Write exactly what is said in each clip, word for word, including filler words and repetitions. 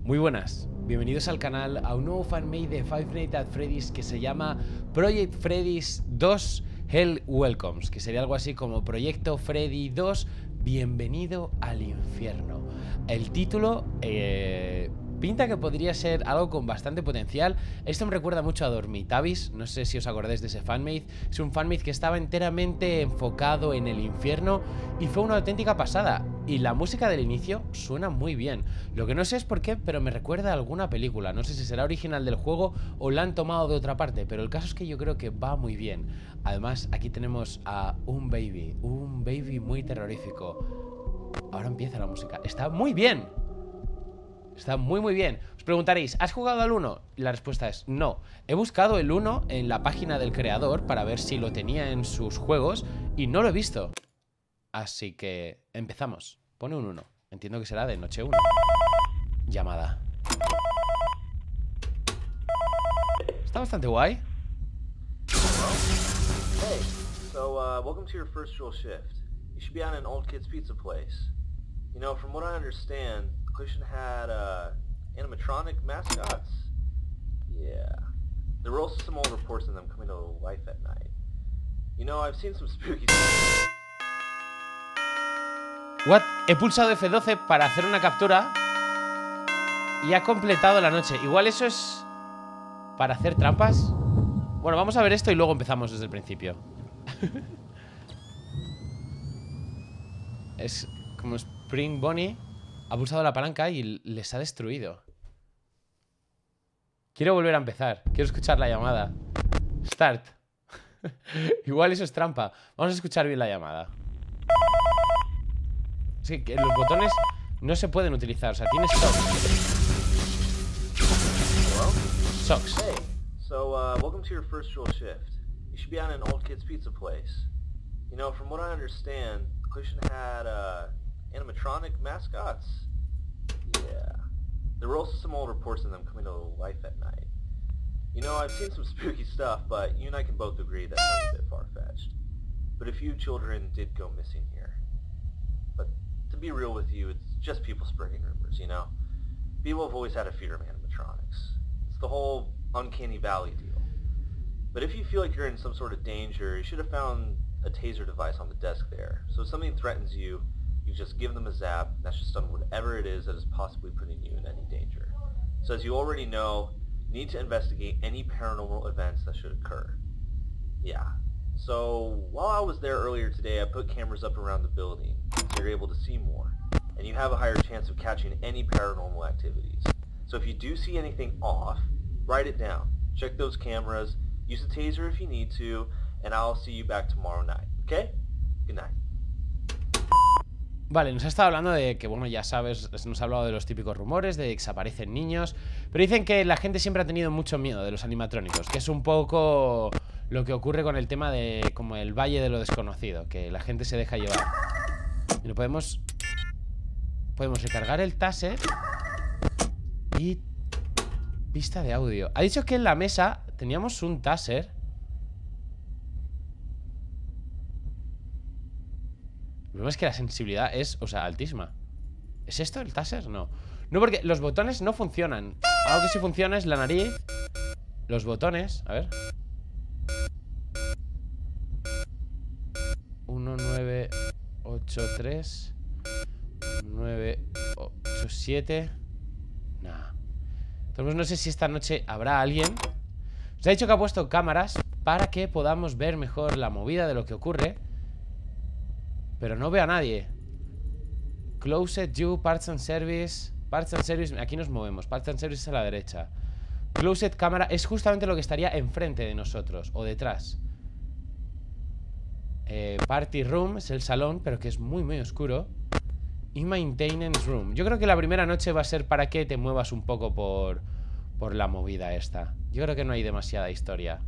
Muy buenas, bienvenidos al canal, a un nuevo fanmade de Five Nights at Freddy's que se llama Project Freddy's dos Hell Welcomes, que sería algo así como Proyecto Freddy dos Bienvenido al Infierno. El título eh, pinta que podría ser algo con bastante potencial. Esto me recuerda mucho a Dormitavis, no sé si os acordáis de ese fanmade. Es un fanmade que estaba enteramente enfocado en el infierno y fue una auténtica pasada. Y la música del inicio suena muy bien. Lo que no sé es por qué, pero me recuerda a alguna película. No sé si será original del juego o la han tomado de otra parte, pero el caso es que yo creo que va muy bien. Además, aquí tenemos a un baby, un baby muy terrorífico. Ahora empieza la música. Está muy bien. Está muy muy bien. Os preguntaréis, ¿has jugado al uno? Y la respuesta es no. He buscado el uno en la página del creador para ver si lo tenía en sus juegos y no lo he visto. Así que empezamos. Pone un uno. Entiendo que será de noche uno. Llamada. Está bastante guay. Hey, so uh, welcome to your first real shift. You should be on an old kid's pizza place. You know, from what I understand, Cushion had uh, animatronic mascots. Yeah. There were also some old reports of them coming to life at night. You know, I've seen some spooky stuff. What? He pulsado F doce para hacer una captura y ha completado la noche. Igual eso es para hacer trampas. Bueno, vamos a ver esto y luego empezamos desde el principio. Es como Spring Bonnie ha pulsado la palanca y les ha destruido. Quiero volver a empezar. Quiero escuchar la llamada. Start. Igual eso es trampa. Vamos a escuchar bien la llamada. Sí, que los botones no se pueden utilizar. O sea, tienes socks. Socks. Hey, so uh, welcome to your first real shift. You should be on an old kid's pizza place. You know, from what I understand, Cushion had uh, animatronic mascots. Yeah. There were also some old reports of them coming to life at night. You know, I've seen some spooky stuff, but you and I can both agree that sounds a bit far-fetched. But a few children did go missing here. But to be real with you, it's just people spreading rumors, you know? People have always had a fear of animatronics. It's the whole uncanny valley deal. But if you feel like you're in some sort of danger, you should have found a taser device on the desk there. So if something threatens you, you just give them a zap, and that's just done whatever it is that is possibly putting you in any danger. So as you already know, you need to investigate any paranormal events that should occur. Yeah. So while I was there earlier today, I put cameras up around the building, so you're able to see more. And you have a higher chance of catching any paranormal activities. So if you do see anything off, write it down. Check those cameras, use a taser if you need to, and I'll see you back tomorrow night. Okay? Good night. Vale, nos ha estado hablando de que, bueno, ya sabes, nos ha hablado de los típicos rumores, de que se aparecen niños. Pero dicen que la gente siempre ha tenido mucho miedo de los animatrónicos, que es un poco lo que ocurre con el tema de como el valle de lo desconocido, que la gente se deja llevar. Y lo podemos... Podemos recargar el taser y... Pista de audio. Ha dicho que en la mesa teníamos un taser. El problema es que la sensibilidad es, o sea, altísima. ¿Es esto el taser? No. No, porque los botones no funcionan. Algo que sí funciona es la nariz. Los botones, a ver. uno nueve ocho tres nueve ocho siete. Nah. Entonces no sé si esta noche habrá alguien. Os ha dicho que ha puesto cámaras para que podamos ver mejor la movida de lo que ocurre. Pero no veo a nadie. Closet, you, Parts and Service. Parts and Service, aquí nos movemos. Parts and Service a la derecha. Closet, cámara, es justamente lo que estaría enfrente de nosotros o detrás. eh, Party Room es el salón, pero que es muy muy oscuro. Y Maintenance Room. Yo creo que la primera noche va a ser para que te muevas un poco por, por la movida esta. Yo creo que no hay demasiada historia.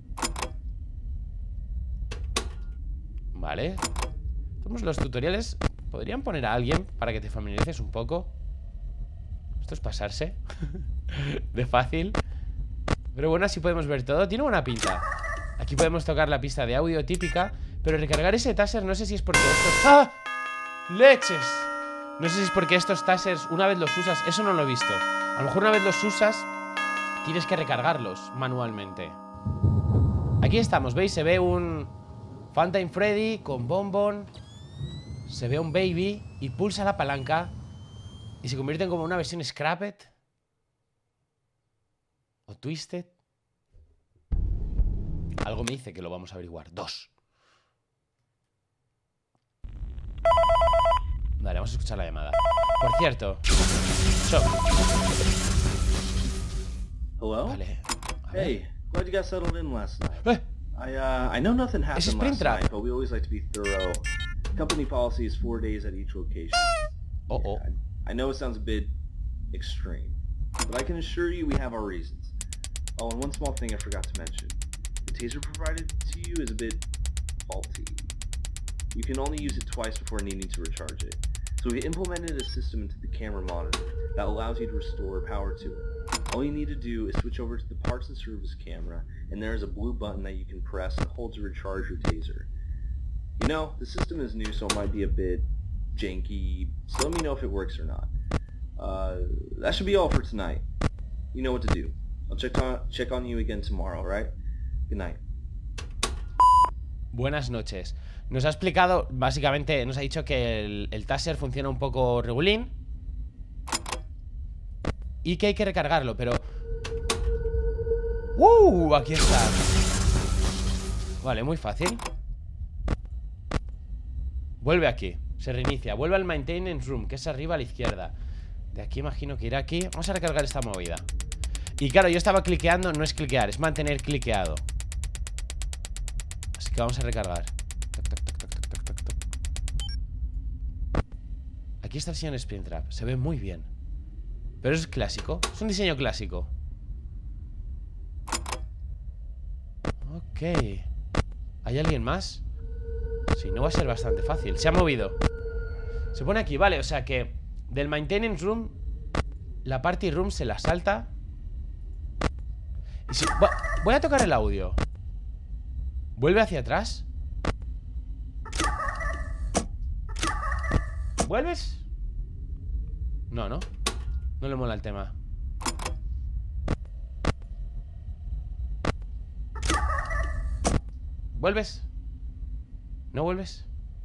Vale. Los tutoriales podrían poner a alguien para que te familiarices un poco. Esto es pasarse de fácil. Pero bueno, así podemos ver todo. Tiene buena pinta. Aquí podemos tocar la pista de audio típica. Pero recargar ese taser no sé si es porque estos... ¡Ah! ¡Leches! No sé si es porque estos tasers, una vez los usas, eso no lo he visto, A lo mejor una vez los usas, tienes que recargarlos manualmente. Aquí estamos, ¿veis? Se ve un Phantom Freddy con Bonbon. Se ve un Baby y pulsa la palanca y se convierte en como una versión Scrapped o Twisted. Algo me dice que lo vamos a averiguar. Dos. Vale, vamos a escuchar la llamada. Por cierto. So. Hello? Vale. Hey, glad you got settled in last night. Eh. I, uh, I know nothing happened This is last Springtrap. night, but we always like to be thorough. Company policy is four days at each location. Oh, oh. I, I know it sounds a bit extreme, but I can assure you we have our reasons. Oh, and one small thing I forgot to mention. The taser provided to you is a bit faulty. You can only use it twice before needing to recharge it. So we implemented a system into the camera monitor that allows you to restore power to it. All you need to do is switch over to the parts and service camera, and there is a blue button that you can press and hold to recharge your taser. You know, the system is new, so it might be a bit janky, so let me know if it works or not. Uh, that should be all for tonight. You know what to do. I'll check on, check on you again tomorrow, right? Good night. Buenas noches. Nos ha explicado, básicamente, nos ha dicho que el, el taser funciona un poco regulín y que hay que recargarlo, pero... ¡Uh! Aquí está. Vale, muy fácil. Vuelve aquí, se reinicia. Vuelve al maintenance room, que es arriba a la izquierda. De aquí imagino que irá aquí. Vamos a recargar esta movida. Y claro, yo estaba cliqueando, no es cliquear, es mantener cliqueado. Así que vamos a recargar. Aquí está el señor Springtrap. Se ve muy bien. Pero es clásico. Es un diseño clásico. Ok. ¿Hay alguien más? Si no, va a ser bastante fácil. Se ha movido. Se pone aquí, vale, o sea que del maintenance room la party room se la salta. Y si... Voy a tocar el audio. ¿Vuelve hacia atrás? ¿Vuelves? No, no. No le mola el tema. ¿Vuelves? ¿No vuelves?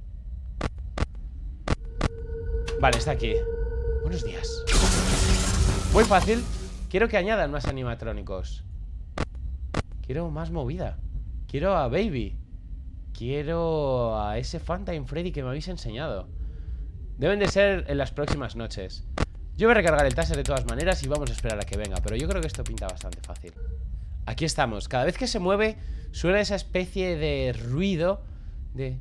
Vale, está aquí. Buenos días. Muy fácil. Quiero que añadan más animatrónicos. Quiero más movida. Quiero a Baby. Quiero a ese Phantom Freddy que me habéis enseñado. Deben de ser en las próximas noches. Yo voy a recargar el taser de todas maneras y vamos a esperar a que venga. Pero yo creo que esto pinta bastante fácil. Aquí estamos. Cada vez que se mueve suena esa especie de ruido de...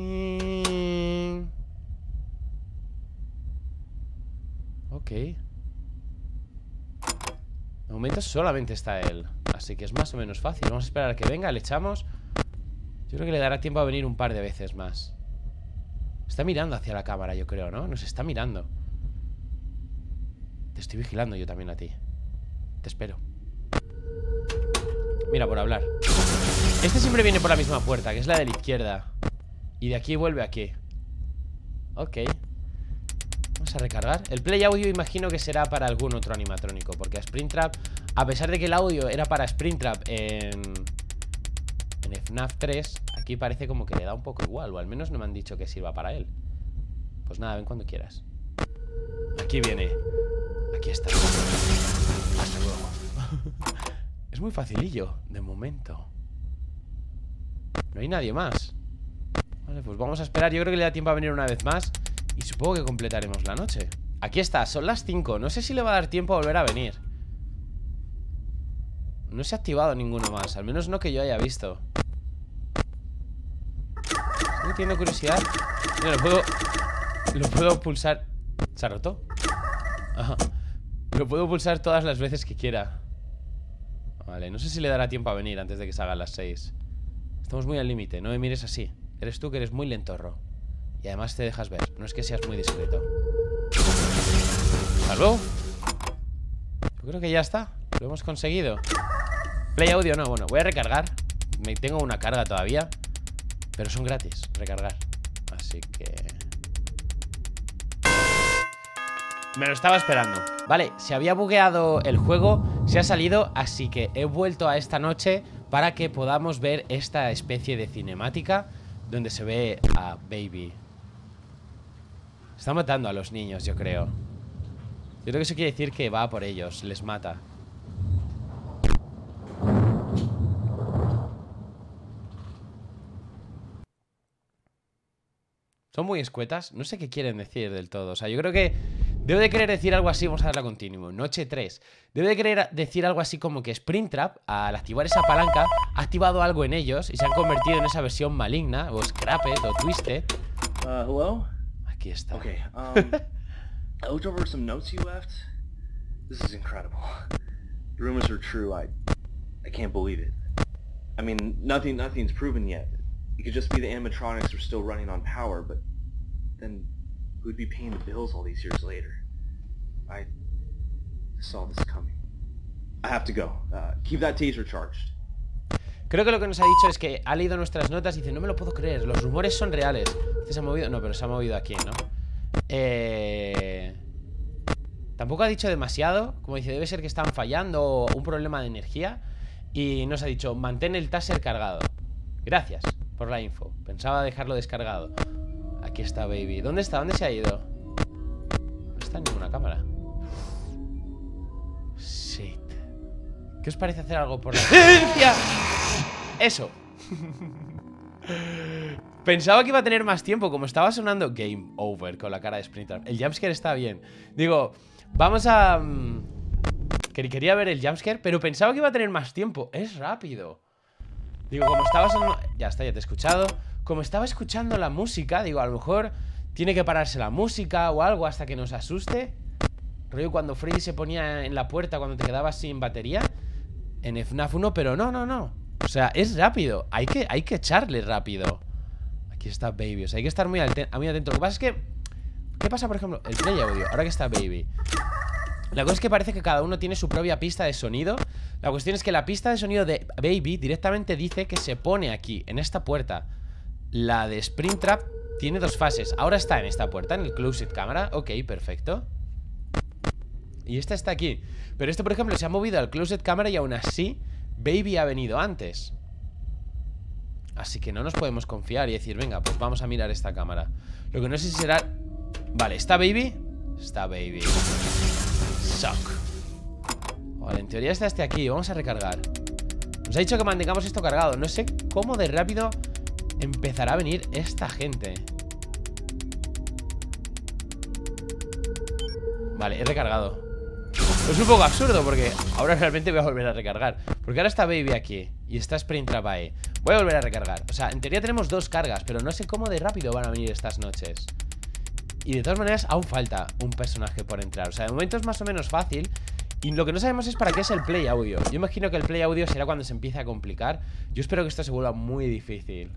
Ok. De momento solamente está él. Así que es más o menos fácil. Vamos a esperar a que venga, le echamos. Yo creo que le dará tiempo a venir un par de veces más. Está mirando hacia la cámara, yo creo, ¿no? Nos está mirando. Te estoy vigilando yo también a ti. Te espero. Mira, por hablar. Este siempre viene por la misma puerta, que es la de la izquierda. Y de aquí vuelve aquí. Ok. Vamos a recargar. El play audio imagino que será para algún otro animatrónico, porque a Springtrap, a pesar de que el audio era para Springtrap en... en F NAF tres, aquí parece como que le da un poco igual, o al menos no me han dicho que sirva para él. Pues nada, ven cuando quieras. Aquí viene. Aquí está. Hasta luego. Es muy facilillo, de momento. No hay nadie más. Vale, pues vamos a esperar. Yo creo que le da tiempo a venir una vez más. Y supongo que completaremos la noche. Aquí está, son las cinco. No sé si le va a dar tiempo a volver a venir. No se ha activado ninguno más. Al menos no que yo haya visto. Estoy teniendo curiosidad. Mira, lo puedo... Lo puedo pulsar. ¿Se ha roto? Ajá. Lo puedo pulsar todas las veces que quiera. Vale, no sé si le dará tiempo a venir antes de que se hagan las seis. Estamos muy al límite, no me mires así. Eres tú que eres muy lentorro. Y además te dejas ver, no es que seas muy discreto. ¿Hasta luego? Yo creo que ya está, lo hemos conseguido. Play audio no, bueno, voy a recargar. Me tengo una carga todavía. Pero son gratis, recargar. Así que... Me lo estaba esperando. Vale, se había bugueado el juego, se ha salido, así que he vuelto a esta noche para que podamos ver esta especie de cinemática donde se ve a Baby. Está matando a los niños, yo creo. Yo creo que eso quiere decir que va por ellos, les mata. Son muy escuetas, no sé qué quieren decir del todo. O sea, yo creo que debe de querer decir algo así. Vamos a darle a continuo, noche tres. Debe de querer decir algo así como que Springtrap, al activar esa palanca, ha activado algo en ellos y se han convertido en esa versión maligna, o Scrapped, o Twisted. Uh, hello? Aquí está. Okay, um, I looked over some notes you left. This is incredible. The rumors are true. I, I can't believe it. I mean, nothing, nothing's proven yet. It could just be the animatronics are still running on power, but then who'd be paying the bills all these years later? I saw this coming. I have to go. Uh, keep that taser charged. Creo que lo que nos ha dicho es que ha leído nuestras notas y dice, no me lo puedo creer, los rumores son reales. Este se ha movido, no, pero se ha movido aquí, ¿no? Eh... Tampoco ha dicho demasiado. Como dice, debe ser que están fallando o un problema de energía. Y nos ha dicho, mantén el taser cargado. Gracias por la info. Pensaba dejarlo descargado. Aquí está Baby. ¿Dónde está? ¿Dónde se ha ido? No está en ninguna cámara. Shit. ¿Qué os parece hacer algo por la ciencia? Eso. Pensaba que iba a tener más tiempo. Como estaba sonando Game Over con la cara de Springtrap. El jumpscare está bien. Digo, vamos a... Quería ver el jumpscare, pero pensaba que iba a tener más tiempo. Es rápido. Digo, como estaba sonando... Ya está, ya te he escuchado. Como estaba escuchando la música, digo, a lo mejor tiene que pararse la música o algo hasta que nos asuste. Rollo cuando Freddy se ponía en la puerta cuando te quedabas sin batería en F NAF uno, pero no, no, no. O sea, es rápido. Hay que, hay que echarle rápido. Aquí está Baby. O sea, hay que estar muy, muy atento. Lo que pasa es que... ¿Qué pasa, por ejemplo? El play audio. Ahora que está Baby. La cosa es que parece que cada uno tiene su propia pista de sonido. La cuestión es que la pista de sonido de Baby directamente dice que se pone aquí, en esta puerta. La de Springtrap tiene dos fases. Ahora está en esta puerta, en el Closed Camera. Ok, perfecto. Y esta está aquí. Pero este, por ejemplo, se ha movido al Closed Camera y aún así Baby ha venido antes. Así que no nos podemos confiar y decir, venga, pues vamos a mirar esta cámara. Lo que no sé si será... Vale, ¿está Baby? Está Baby. Shock. Vale, en teoría está este aquí. Vamos a recargar. Nos ha dicho que mantengamos esto cargado. No sé cómo de rápido empezará a venir esta gente. Vale, he recargado. Es un poco absurdo porque ahora realmente voy a volver a recargar. Porque ahora está Baby aquí y está Springtrap ahí. Voy a volver a recargar. O sea, en teoría tenemos dos cargas, pero no sé cómo de rápido van a venir estas noches. Y de todas maneras aún falta un personaje por entrar. O sea, de momento es más o menos fácil. Y lo que no sabemos es para qué es el play audio. Yo imagino que el play audio será cuando se empiece a complicar. Yo espero que esto se vuelva muy difícil.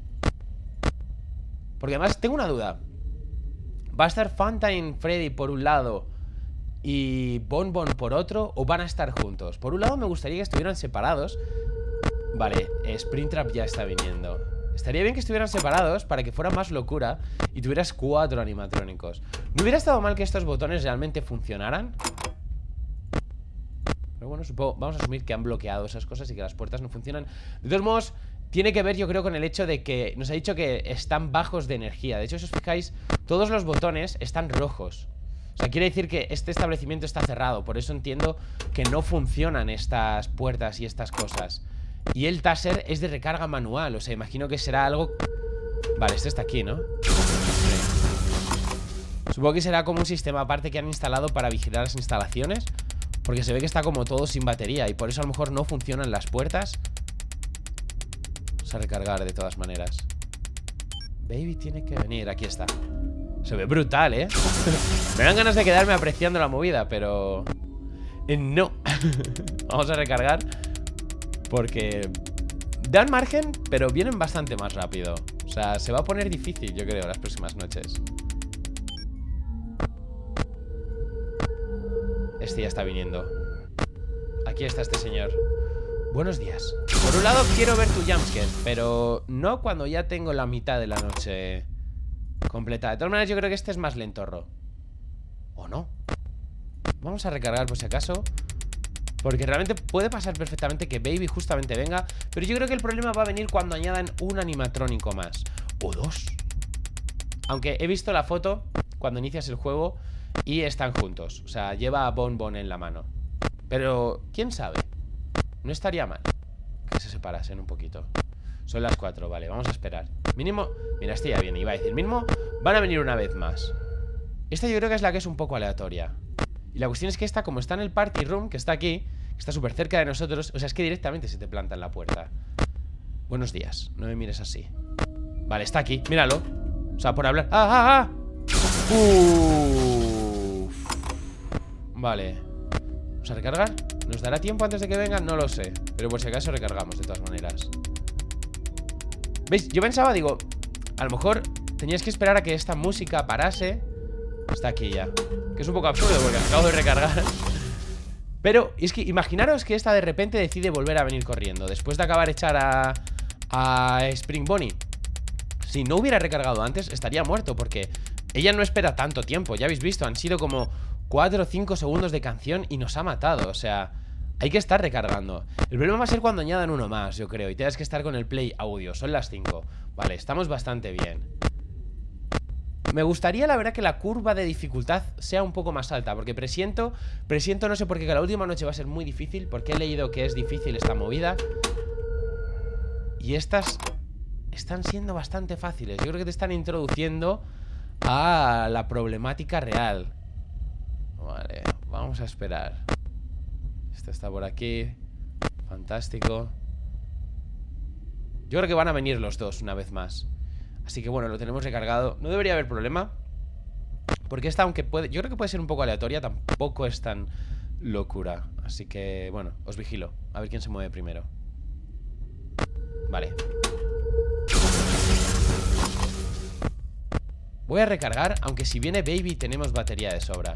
Porque además tengo una duda. ¿Va a estar Funtime Freddy por un lado y Bon Bon por otro? ¿O van a estar juntos? Por un lado me gustaría que estuvieran separados. Vale, Springtrap ya está viniendo. Estaría bien que estuvieran separados para que fuera más locura y tuvieras cuatro animatrónicos. ¿No hubiera estado mal que estos botones realmente funcionaran? Pero bueno, supongo, vamos a asumir que han bloqueado esas cosas y que las puertas no funcionan. De todos modos, tiene que ver yo creo con el hecho de que nos ha dicho que están bajos de energía. De hecho, si os fijáis, todos los botones están rojos. O sea, quiere decir que este establecimiento está cerrado. Por eso entiendo que no funcionan estas puertas y estas cosas. Y el taser es de recarga manual. O sea, imagino que será algo... Vale, este está aquí, ¿no? Sí. Supongo que será como un sistema aparte que han instalado para vigilar las instalaciones. Porque se ve que está como todo sin batería. Y por eso a lo mejor no funcionan las puertas. Vamos a recargar de todas maneras. Baby tiene que venir, aquí está. Se ve brutal, ¿eh? Me dan ganas de quedarme apreciando la movida, pero... Eh, no. Vamos a recargar. Porque dan margen, pero vienen bastante más rápido. O sea, se va a poner difícil, yo creo, las próximas noches. Este ya está viniendo. Aquí está este señor. Buenos días. Por un lado quiero ver tu jumpscare, pero no cuando ya tengo la mitad de la noche completa. De todas maneras yo creo que este es más lentorro. ¿O no? Vamos a recargar por si acaso, porque realmente puede pasar perfectamente que Baby justamente venga. Pero yo creo que el problema va a venir cuando añadan un animatrónico más. O dos. Aunque he visto la foto cuando inicias el juego y están juntos. O sea, lleva a Bon Bon en la mano. Pero, ¿quién sabe? No estaría mal que se separasen un poquito. Son las cuatro, vale, vamos a esperar. Mínimo, mira, este ya viene, iba a decir mínimo, van a venir una vez más. Esta yo creo que es la que es un poco aleatoria. Y la cuestión es que esta, como está en el party room, que está aquí, que está súper cerca de nosotros, o sea, es que directamente se te planta en la puerta. Buenos días, no me mires así. Vale, está aquí, míralo. O sea, por hablar... ¡Ah, ah, ah! Uf. Vale. ¿Vamos a recargar? ¿Nos dará tiempo antes de que vengan? No lo sé. Pero por si acaso recargamos, de todas maneras. ¿Veis? Yo pensaba, digo, a lo mejor tenías que esperar a que esta música parase. Está aquí ya. Que es un poco absurdo porque acabo de recargar. Pero es que imaginaros que esta de repente decide volver a venir corriendo después de acabar de echar a, a Spring Bonnie. Si no hubiera recargado antes, estaría muerto porque ella no espera tanto tiempo. Ya habéis visto, han sido como cuatro o cinco segundos de canción y nos ha matado. O sea, hay que estar recargando. El problema va a ser cuando añadan uno más, yo creo, y tengas que estar con el play audio. Son las cinco. Vale, estamos bastante bien. Me gustaría, la verdad, que la curva de dificultad sea un poco más alta, porque presiento, presiento, no sé por qué, que la última noche va a ser muy difícil, porque he leído que es difícil esta movida. Y estas están siendo bastante fáciles. Yo creo que te están introduciendo a la problemática real. Vale, vamos a esperar. Este está por aquí. Fantástico. Yo creo que van a venir los dos una vez más. Así que bueno, lo tenemos recargado. No debería haber problema, porque esta, aunque puede, yo creo que puede ser un poco aleatoria, tampoco es tan locura. Así que bueno, os vigilo. A ver quién se mueve primero. Vale. Voy a recargar, aunque si viene Baby tenemos batería de sobra.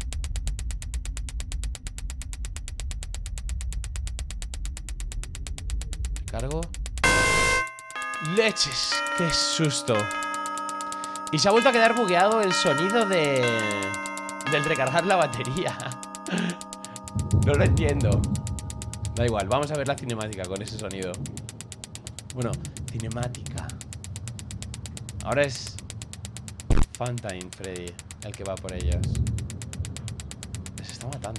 Recargo. ¡Leches! ¡Qué susto! Y se ha vuelto a quedar bugueado el sonido de... del recargar la batería. No lo entiendo. Da igual, vamos a ver la cinemática con ese sonido. Bueno, cinemática. Ahora es Funtime Freddy el que va por ellos. Les está matando.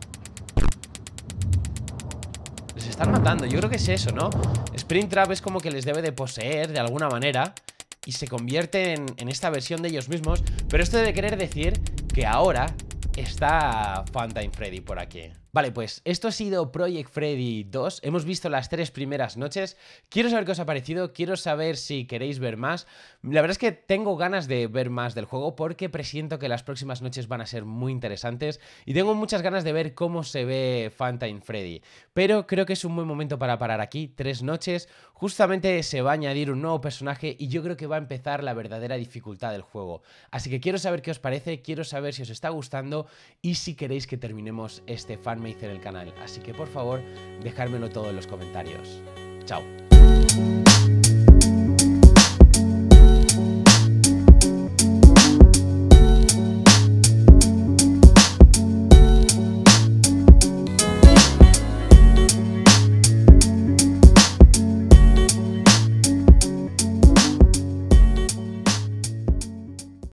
Les están matando, yo creo que es eso, ¿no? Springtrap es como que les debe de poseer de alguna manera y se convierte en, en esta versión de ellos mismos. Pero esto debe querer decir que ahora está Funtime Freddy por aquí. Vale, pues esto ha sido Project Freddy dos. Hemos visto las tres primeras noches. Quiero saber qué os ha parecido. Quiero saber si queréis ver más. La verdad es que tengo ganas de ver más del juego porque presiento que las próximas noches van a ser muy interesantes. Y tengo muchas ganas de ver cómo se ve Funtime Freddy. Pero creo que es un buen momento para parar aquí. Tres noches. Justamente se va a añadir un nuevo personaje y yo creo que va a empezar la verdadera dificultad del juego. Así que quiero saber qué os parece. Quiero saber si os está gustando y si queréis que terminemos este fanmade en el canal, así que por favor dejármelo todo en los comentarios. Chao.